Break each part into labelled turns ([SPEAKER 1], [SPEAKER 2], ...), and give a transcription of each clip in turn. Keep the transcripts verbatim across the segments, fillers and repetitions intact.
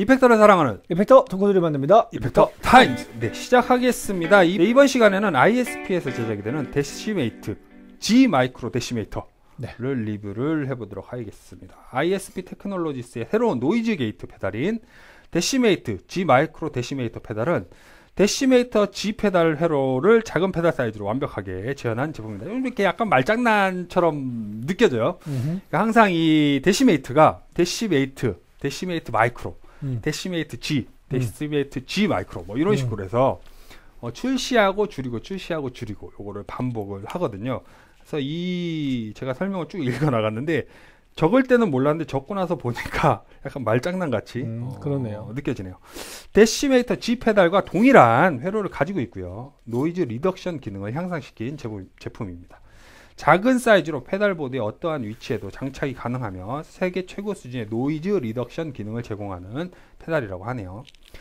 [SPEAKER 1] 이펙터를 사랑하는
[SPEAKER 2] 이펙터 덕후들이 만듭니다.
[SPEAKER 1] 이펙터 타임즈. 네, 시작하겠습니다. 이, 네, 이번 시간에는 아이에스피에서 제작이 되는 데시메이트 G 마이크로 데시메이터를
[SPEAKER 2] 네.
[SPEAKER 1] 리뷰를 해보도록 하겠습니다. 아이에스피 테크놀로지스의 새로운 노이즈 게이트 페달인 데시메이트 G 마이크로 데시메이터 페달은 데시메이터 G 페달 회로를 작은 페달 사이즈로 완벽하게 재현한 제품입니다. 이렇게 약간 말장난처럼 느껴져요. 그러니까 항상 이 데시메이트가 데시메이트, 데시메이트 마이크로, 음. 데시메이트 G, 데시메이트 음. G 마이크로 뭐 이런 식으로 해서 어, 출시하고 줄이고 출시하고 줄이고 요거를 반복을 하거든요. 그래서 이 제가 설명을 쭉 읽어 나갔는데 적을 때는 몰랐는데 적고 나서 보니까 약간 말장난 같이
[SPEAKER 2] 음,
[SPEAKER 1] 어,
[SPEAKER 2] 그러네요.
[SPEAKER 1] 느껴지네요. 데시메이터 G 페달과 동일한 회로를 가지고 있고요. 노이즈 리덕션 기능을 향상시킨 제품, 제품입니다. 작은 사이즈로 페달보드의 어떠한 위치에도 장착이 가능하며 세계 최고 수준의 노이즈 리덕션 기능을 제공하는 페달이라고 하네요.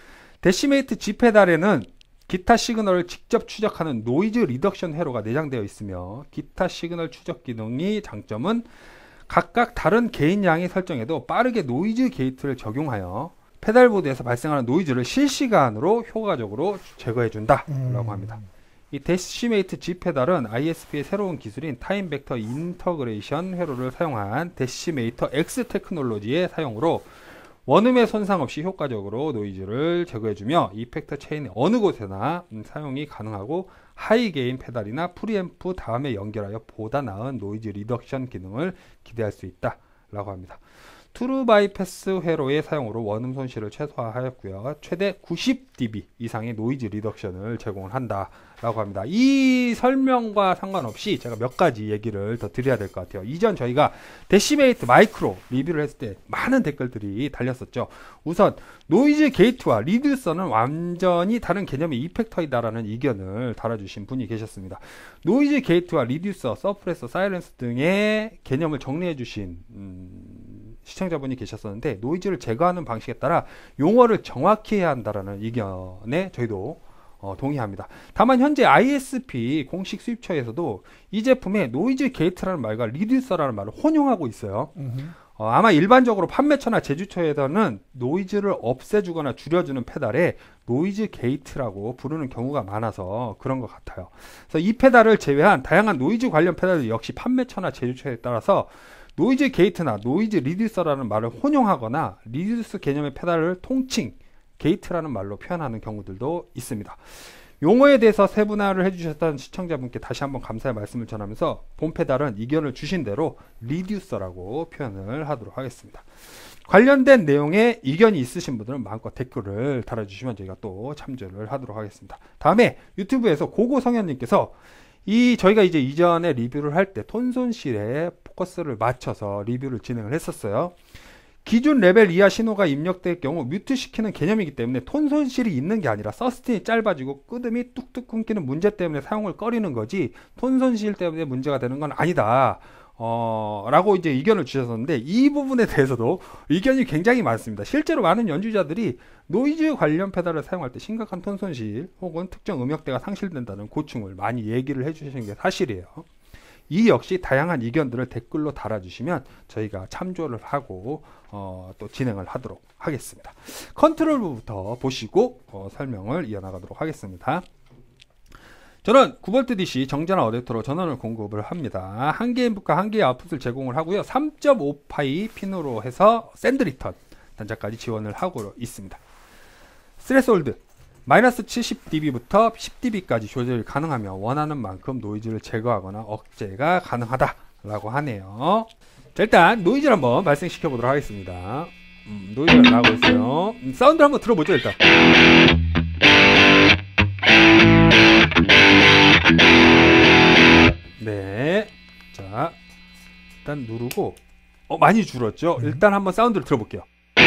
[SPEAKER 1] 데시메이트 G 페달에는 기타 시그널을 직접 추적하는 노이즈 리덕션 회로가 내장되어 있으며 기타 시그널 추적 기능이 장점은 각각 다른 게인양이 설정해도 빠르게 노이즈 게이트를 적용하여 페달보드에서 발생하는 노이즈를 실시간으로 효과적으로 제거해준다 라고 합니다. 이 데시메이트 G 페달은 아이에스피의 새로운 기술인 타임 벡터 인터그레이션 회로를 사용한 데시메이터 X 테크놀로지의 사용으로 원음의 손상 없이 효과적으로 노이즈를 제거해주며 이펙터 체인의 어느 곳에나 음, 사용이 가능하고 하이 게인 페달이나 프리앰프 다음에 연결하여 보다 나은 노이즈 리덕션 기능을 기대할 수 있다 라고 합니다. 트루 바이패스 회로의 사용으로 원음 손실을 최소화하였고요. 최대 구십 디비 이상의 노이즈 리덕션을 제공을 한다 라고 합니다. 이 설명과 상관없이 제가 몇 가지 얘기를 더 드려야 될 것 같아요. 이전 저희가 데시메이트 마이크로 리뷰를 했을 때 많은 댓글들이 달렸었죠. 우선 노이즈 게이트와 리듀서는 완전히 다른 개념의 이펙터이다라는 의견을 달아주신 분이 계셨습니다. 노이즈 게이트와 리듀서, 서프레서, 사이렌서 등의 개념을 정리해 주신 음, 시청자분이 계셨었는데 노이즈를 제거하는 방식에 따라 용어를 정확히 해야 한다라는 의견에 저희도 어, 동의합니다. 다만 현재 아이에스피 공식 수입처에서도 이 제품에 노이즈 게이트라는 말과 리듀서라는 말을 혼용하고 있어요. 어, 아마 일반적으로 판매처나 제조처에서는 노이즈를 없애주거나 줄여주는 페달에 노이즈 게이트라고 부르는 경우가 많아서 그런 것 같아요. 그래서 이 페달을 제외한 다양한 노이즈 관련 페달들 역시 판매처나 제조처에 따라서 노이즈 게이트나 노이즈 리듀서라는 말을 혼용하거나 리듀스 개념의 페달을 통칭 게이트라는 말로 표현하는 경우들도 있습니다. 용어에 대해서 세분화를 해주셨던 시청자분께 다시 한번 감사의 말씀을 전하면서 본 페달은 의견을 주신 대로 리듀서라고 표현을 하도록 하겠습니다. 관련된 내용에 의견이 있으신 분들은 마음껏 댓글을 달아주시면 저희가 또 참조를 하도록 하겠습니다. 다음에 유튜브에서 고고성현님께서 이 저희가 이제 이전에 리뷰를 할 때 톤 손실에 포커스를 맞춰서 리뷰를 진행을 했었어요. 기준 레벨 이하 신호가 입력될 경우 뮤트 시키는 개념이기 때문에 톤 손실이 있는 게 아니라 서스틴이 짧아지고 끄듬이 뚝뚝 끊기는 문제 때문에 사용을 꺼리는 거지 톤 손실 때문에 문제가 되는 건 아니다 어, 라고 이제 의견을 주셨었는데 이 부분에 대해서도 의견이 굉장히 많습니다. 실제로 많은 연주자들이 노이즈 관련 페달을 사용할 때 심각한 톤 손실 혹은 특정 음역대가 상실된다는 고충을 많이 얘기를 해주시는 게 사실이에요. 이 역시 다양한 의견들을 댓글로 달아주시면 저희가 참조를 하고 어, 또 진행을 하도록 하겠습니다. 컨트롤부터 보시고 어, 설명을 이어나가도록 하겠습니다. 저는 구 볼트 디씨 정전화 어댑터로 전원을 공급을 합니다. 한 개의 인풋과 한 개의 아웃풋을 제공을 하고요. 삼 점 오 파이 핀으로 해서 샌드 리턴 단자까지 지원을 하고 있습니다. 스레스홀드 마이너스 칠십 디비부터 십 디비까지 조절이 가능하며 원하는 만큼 노이즈를 제거하거나 억제가 가능하다라고 하네요. 자, 일단 노이즈를 한번 발생시켜 보도록 하겠습니다. 음, 노이즈가 나오고 있어요. 음, 사운드 한번 들어보죠. 일단 네, 자 일단 누르고 어 많이 줄었죠. 음. 일단 한번 사운드를 들어볼게요.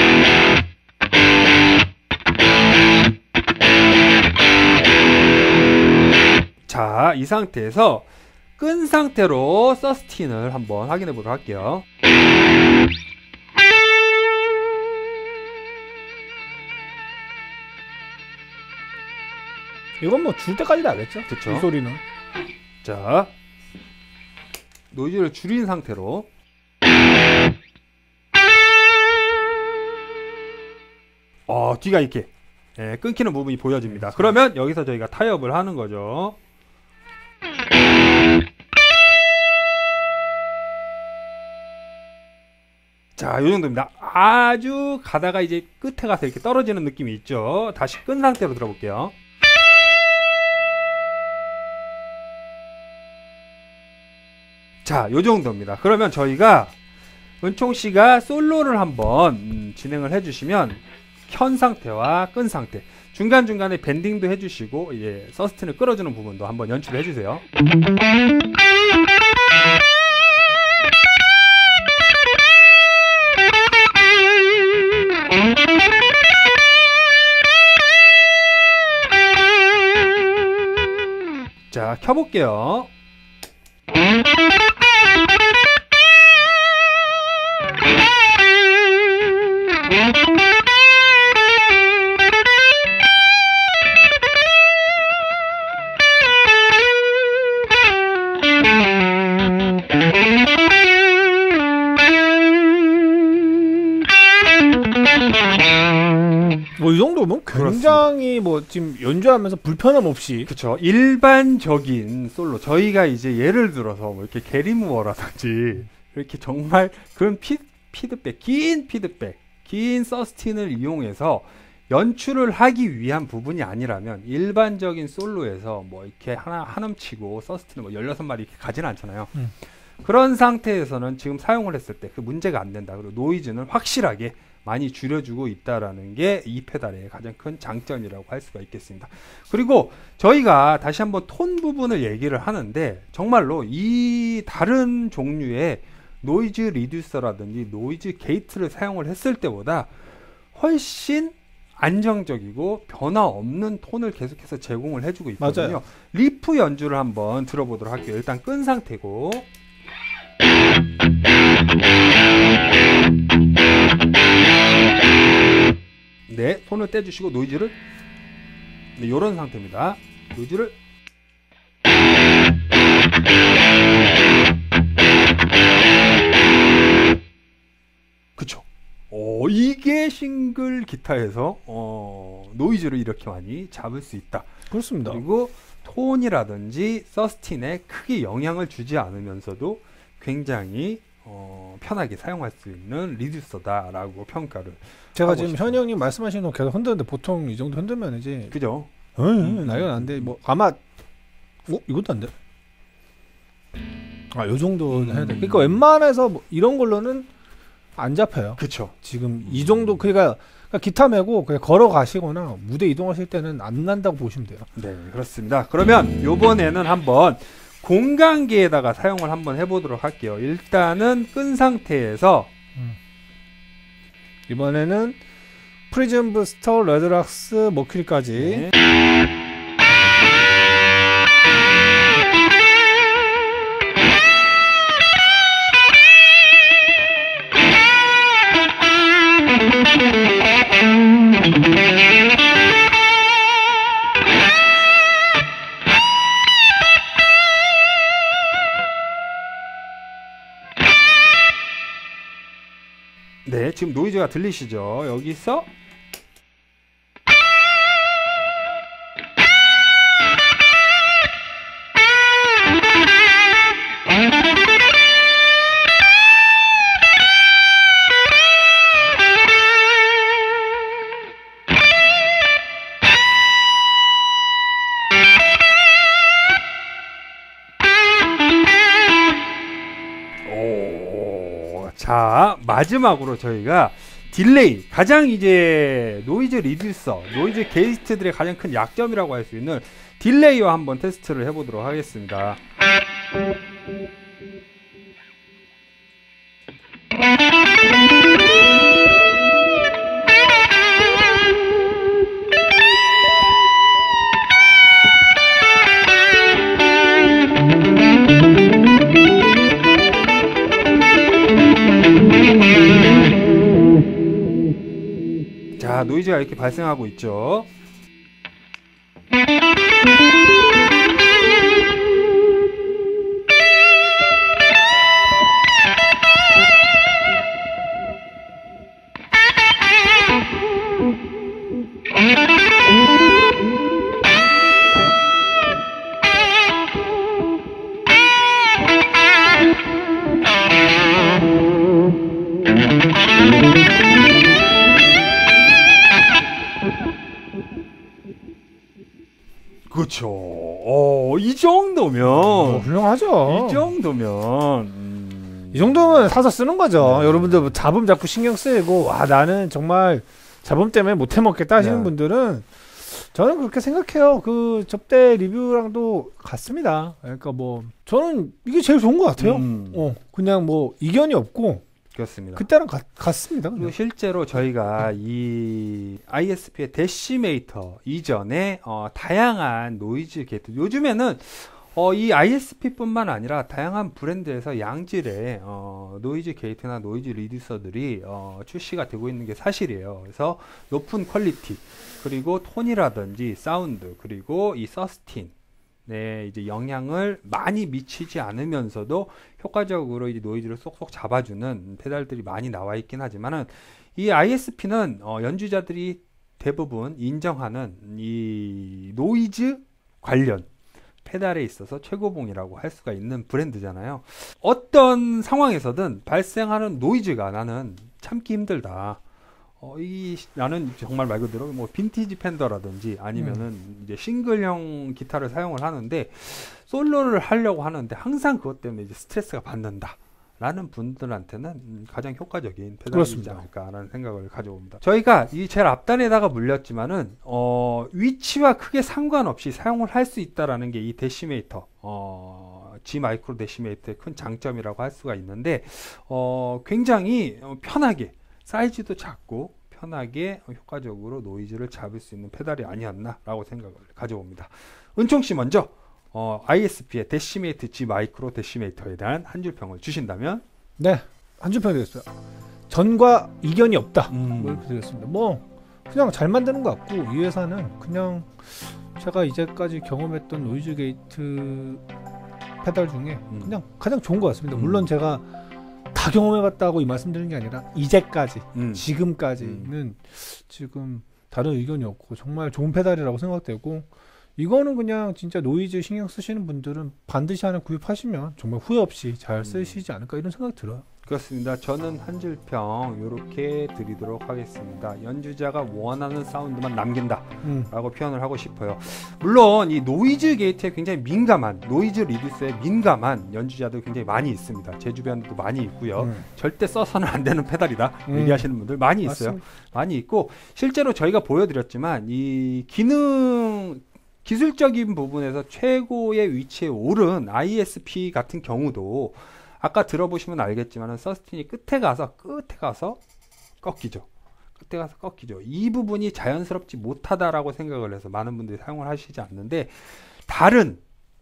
[SPEAKER 1] 자, 이 상태에서 끈 상태로 서스틴을 한번 확인해 보도록 할게요.
[SPEAKER 2] 이건 뭐 줄 때까지 나겠죠?
[SPEAKER 1] 그쵸?
[SPEAKER 2] 이 소리는.
[SPEAKER 1] 자, 노이즈를 줄인 상태로 어, 뒤가 이렇게 예, 끊기는 부분이 보여집니다. 그러면 여기서 저희가 타협을 하는 거죠. 자, 요 정도입니다. 아주 가다가 이제 끝에 가서 이렇게 떨어지는 느낌이 있죠. 다시 끈 상태로 들어볼게요. 자, 요 정도입니다. 그러면 저희가 은총 씨가 솔로를 한번 음, 진행을 해주시면 켠 상태와 끈 상태, 중간중간에 밴딩도 해주시고 이제 서스틴을 끌어주는 부분도 한번 연출을 해주세요. 자, 켜볼게요.
[SPEAKER 2] 뭐 이 정도면 굉장히 뭐 지금 연주하면서 불편함 없이.
[SPEAKER 1] 그쵸. 일반적인 솔로, 저희가 이제 예를 들어서 뭐 이렇게 게리무어라든지 이렇게 정말 그런 피, 피드백, 긴 피드백, 긴 서스틴을 이용해서 연출을 하기 위한 부분이 아니라면 일반적인 솔로에서 뭐 이렇게 하나 한음치고 서스틴을 뭐 열여섯 마리 이렇게 가지는 않잖아요. 음. 그런 상태에서는 지금 사용을 했을 때 그 문제가 안 된다. 그리고 노이즈는 확실하게 많이 줄여주고 있다라는 게 이 페달의 가장 큰 장점이라고 할 수가 있겠습니다. 그리고 저희가 다시 한번 톤 부분을 얘기를 하는데 정말로 이 다른 종류의 노이즈 리듀서라든지 노이즈 게이트를 사용을 했을 때보다 훨씬 안정적이고 변화 없는 톤을 계속해서 제공을 해주고 있거든요. 맞아요. 리프 연주를 한번 들어보도록 할게요. 일단 끈 상태고. 네, 톤을 떼주시고 노이즈를 네, 이런 상태입니다. 노이즈를 그쵸. 어, 이게 싱글 기타에서 어, 노이즈를 이렇게 많이 잡을 수 있다.
[SPEAKER 2] 그렇습니다.
[SPEAKER 1] 그리고 톤이라든지 서스틴에 크게 영향을 주지 않으면서도 굉장히 어, 편하게 사용할 수 있는 리듀서다라고 평가를
[SPEAKER 2] 제가 지금 현이 형님 말씀하시는 거 계속 흔드는데 보통 이 정도 흔들면 이제
[SPEAKER 1] 그죠?
[SPEAKER 2] 응, 음, 나이가 안 돼. 뭐 아마 어 이것도 안 돼. 아, 요 정도는 음. 해야 돼. 그러니까 웬만해서 뭐 이런 걸로는 안 잡혀요.
[SPEAKER 1] 그렇죠.
[SPEAKER 2] 지금 이 정도 그러니까, 그러니까 기타 메고 그냥 걸어 가시거나 무대 이동하실 때는 안 난다고 보시면 돼요.
[SPEAKER 1] 네, 그렇습니다. 그러면 요번에는 한번 공간기에다가 사용을 한번 해보도록 할게요. 일단은 끈 상태에서 음.
[SPEAKER 2] 이번에는 프리즘 부스터, 레드락스, 머큐리까지. 네.
[SPEAKER 1] 네, 지금 노이즈가 들리시죠? 여기서 자, 마지막으로 저희가 딜레이, 가장 이제 노이즈 리듀서, 노이즈 게이트들의 가장 큰 약점이라고 할 수 있는 딜레이와 한번 테스트를 해보도록 하겠습니다. 자, 노이즈가 이렇게 발생하고 있죠. 그렇죠. 어, 이 정도면
[SPEAKER 2] 어, 훌륭하죠.
[SPEAKER 1] 이 정도면 음...
[SPEAKER 2] 이 정도면 사서 쓰는 거죠.
[SPEAKER 1] 네.
[SPEAKER 2] 여러분들 뭐 잡음 자꾸 신경 쓰이고 와 나는 정말 잡음 때문에 못 해먹겠다 하시는
[SPEAKER 1] 네.
[SPEAKER 2] 분들은 저는 그렇게 생각해요. 그 접대 리뷰랑도 같습니다. 그러니까 뭐 저는 이게 제일 좋은 것 같아요.
[SPEAKER 1] 음,
[SPEAKER 2] 어 그냥 뭐 이견이 없고
[SPEAKER 1] 그렇습니다.
[SPEAKER 2] 그때랑 같, 같습니다.
[SPEAKER 1] 그리고
[SPEAKER 2] 그냥.
[SPEAKER 1] 실제로 저희가 이 아이에스피의 데시메이터 이전에 어, 다양한 노이즈 게이트 요즘에는 어, 이 아이에스피뿐만 아니라 다양한 브랜드에서 양질의 어, 노이즈 게이트나 노이즈 리듀서들이 어, 출시가 되고 있는 게 사실이에요. 그래서 높은 퀄리티 그리고 톤이라든지 사운드 그리고 이 서스틴 네, 이제 영향을 많이 미치지 않으면서도 효과적으로 이제 노이즈를 쏙쏙 잡아주는 페달들이 많이 나와 있긴 하지만은 이 아이에스피는 어, 연주자들이 대부분 인정하는 이 노이즈 관련 페달에 있어서 최고봉이라고 할 수가 있는 브랜드잖아요. 어떤 상황에서든 발생하는 노이즈가 나는 참기 힘들다. 어, 이 나는 정말 말 그대로 뭐 빈티지 팬더라든지 아니면은 음. 이제 싱글형 기타를 사용을 하는데 솔로를 하려고 하는데 항상 그것 때문에 이제 스트레스가 받는다. 라는 분들한테는 가장 효과적인 페달이지 않을까라는 생각을 가져옵니다. 저희가 이 제일 앞단에다가 물렸지만은 어, 위치와 크게 상관없이 사용을 할 수 있다라는 게 이 데시메이터 어, G 마이크로 데시메이터의 큰 장점이라고 할 수가 있는데 어, 굉장히 편하게 사이즈도 작고 편하게 효과적으로 노이즈를 잡을 수 있는 페달이 아니었나라고 생각을 가져옵니다. 은총씨 먼저 어, 아이에스피의 데시메이트 G 마이크로 데시메이터에 대한 한 줄 평을 주신다면?
[SPEAKER 2] 네, 한 줄 평이 되겠어요. 전과 이견이 없다.
[SPEAKER 1] 음.
[SPEAKER 2] 뭐 이렇게 되겠습니다. 뭐 그냥 잘 만드는 것 같고 이 회사는 그냥 제가 이제까지 경험했던 노이즈 게이트 페달 중에
[SPEAKER 1] 음.
[SPEAKER 2] 그냥 가장 좋은 것 같습니다.
[SPEAKER 1] 음.
[SPEAKER 2] 물론 제가 다 경험해봤다고 이 말씀드리는 게 아니라 이제까지
[SPEAKER 1] 음.
[SPEAKER 2] 지금까지는
[SPEAKER 1] 음.
[SPEAKER 2] 지금 다른 의견이 없고 정말 좋은 페달이라고 생각되고 이거는 그냥 진짜 노이즈 신경 쓰시는 분들은 반드시 하나 구입하시면 정말 후회 없이 잘 쓰시지 않을까 이런 생각이 들어요.
[SPEAKER 1] 그렇습니다. 저는 한 줄 평 이렇게 드리도록 하겠습니다. 연주자가 원하는 사운드만 남긴다
[SPEAKER 2] 음.
[SPEAKER 1] 라고 표현을 하고 싶어요. 물론 이 노이즈 게이트에 굉장히 민감한 노이즈 리듀스에 민감한 연주자도 굉장히 많이 있습니다. 제 주변에도 많이 있고요.
[SPEAKER 2] 음.
[SPEAKER 1] 절대 써서는 안 되는 페달이다
[SPEAKER 2] 음.
[SPEAKER 1] 얘기하시는 분들 많이 있어요.
[SPEAKER 2] 맞습니다.
[SPEAKER 1] 많이 있고 실제로 저희가 보여드렸지만 이 기능 기술적인 부분에서 최고의 위치에 오른 아이에스피 같은 경우도 아까 들어보시면 알겠지만 서스틴이 끝에 가서 끝에 가서 꺾이죠. 끝에 가서 꺾이죠. 이 부분이 자연스럽지 못하다라고 생각을 해서 많은 분들이 사용을 하시지 않는데 다른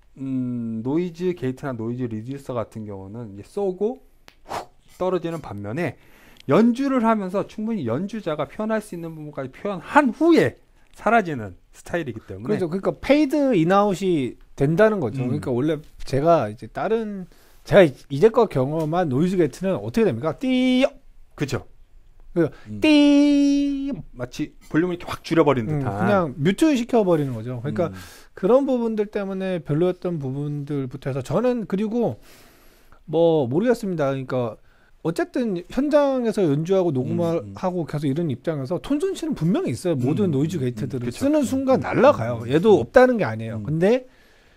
[SPEAKER 1] 음, 노이즈 게이트나 노이즈 리듀서 같은 경우는 이제 쏘고 훅 떨어지는 반면에 연주를 하면서 충분히 연주자가 표현할 수 있는 부분까지 표현한 후에 사라지는 스타일이기 때문에
[SPEAKER 2] 그렇죠. 그러니까 페이드 인아웃이 된다는 거죠.
[SPEAKER 1] 음.
[SPEAKER 2] 그러니까 원래 제가 이제 다른 제가 이제껏 경험한 노이즈 게이트는 어떻게 됩니까? 띠
[SPEAKER 1] 그죠.
[SPEAKER 2] 그
[SPEAKER 1] 음.
[SPEAKER 2] 띠
[SPEAKER 1] 마치 볼륨을 이렇게 확 줄여버린
[SPEAKER 2] 음,
[SPEAKER 1] 듯한
[SPEAKER 2] 그냥 뮤트 시켜버리는 거죠. 그러니까
[SPEAKER 1] 음.
[SPEAKER 2] 그런 부분들 때문에 별로였던 부분들부터 해서 저는 그리고 뭐 모르겠습니다. 그러니까 어쨌든 현장에서 연주하고 녹음하고 음, 음. 계속 이런 입장에서 톤 손실은 분명히 있어요. 음, 모든 노이즈 게이트들은 음, 쓰는 순간 날아가요.
[SPEAKER 1] 음,
[SPEAKER 2] 얘도
[SPEAKER 1] 음.
[SPEAKER 2] 없다는 게 아니에요.
[SPEAKER 1] 음.
[SPEAKER 2] 근데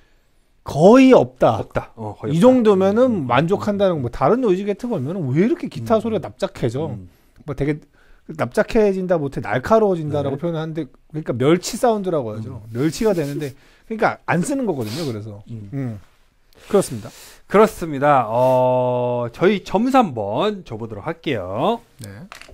[SPEAKER 2] 거의 없다.
[SPEAKER 1] 없다. 어, 거의
[SPEAKER 2] 이
[SPEAKER 1] 없다.
[SPEAKER 2] 정도면은
[SPEAKER 1] 음,
[SPEAKER 2] 만족한다는 거. 뭐 다른 노이즈 게이트 걸면은 왜 이렇게 기타
[SPEAKER 1] 음,
[SPEAKER 2] 소리가 납작해져?
[SPEAKER 1] 음.
[SPEAKER 2] 뭐 되게 납작해진다 못해 날카로워진다라고
[SPEAKER 1] 네.
[SPEAKER 2] 표현하는데 그러니까 멸치 사운드라고 하죠. 음. 멸치가 되는데 그러니까 안 쓰는 거거든요. 그래서
[SPEAKER 1] 음.
[SPEAKER 2] 음. 그렇습니다.
[SPEAKER 1] 그렇습니다. 어, 저희 점수 한번 줘보도록 할게요.
[SPEAKER 2] 네.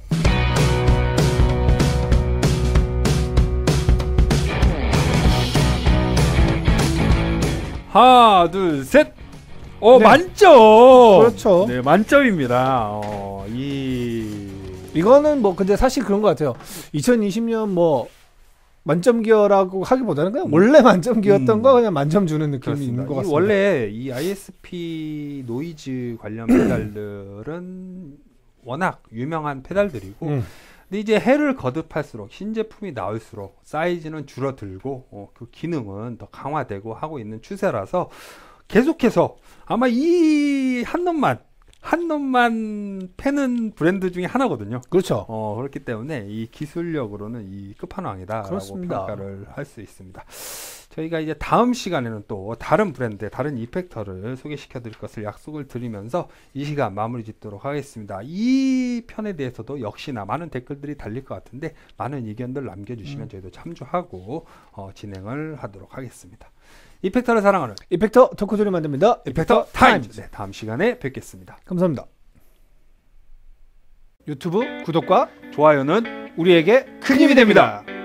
[SPEAKER 1] 하나, 둘, 셋. 어,
[SPEAKER 2] 네.
[SPEAKER 1] 만점.
[SPEAKER 2] 그렇죠.
[SPEAKER 1] 네, 만점입니다. 어, 이
[SPEAKER 2] 이거는 뭐 근데 사실 그런 것 같아요. 이천이십 년 뭐 만점 기어라고 하기보다는 그냥
[SPEAKER 1] 음.
[SPEAKER 2] 원래 만점 기어였던
[SPEAKER 1] 음.
[SPEAKER 2] 거 그냥 만점 주는 느낌이
[SPEAKER 1] 그렇습니다.
[SPEAKER 2] 있는 것
[SPEAKER 1] 이
[SPEAKER 2] 같습니다.
[SPEAKER 1] 원래 이 아이에스피 노이즈 관련 페달들은 워낙 유명한 페달들이고
[SPEAKER 2] 음.
[SPEAKER 1] 근데 이제 해를 거듭할수록 신제품이 나올수록 사이즈는 줄어들고 어, 그 기능은 더 강화되고 하고 있는 추세라서 계속해서 아마 이 한 놈만 한 놈만 패는 브랜드 중에 하나거든요.
[SPEAKER 2] 그렇죠.
[SPEAKER 1] 어, 그렇기 때문에 이 기술력으로는 이 끝판왕이다라고
[SPEAKER 2] 그렇습니다.
[SPEAKER 1] 평가를 할 수 있습니다. 저희가 이제 다음 시간에는 또 다른 브랜드, 다른 이펙터를 소개시켜 드릴 것을 약속을 드리면서 이 시간 마무리 짓도록 하겠습니다. 이 편에 대해서도 역시나 많은 댓글들이 달릴 것 같은데 많은 의견들 남겨주시면 음. 저희도 참조하고 어, 진행을 하도록 하겠습니다. 이펙터를 사랑하는
[SPEAKER 2] 이펙터 덕후들이 만듭니다.
[SPEAKER 1] 이펙터, 이펙터 타임즈. 타임즈. 네, 다음 시간에 뵙겠습니다.
[SPEAKER 2] 감사합니다. 유튜브 구독과
[SPEAKER 1] 좋아요는
[SPEAKER 2] 우리에게 큰 힘이 됩니다.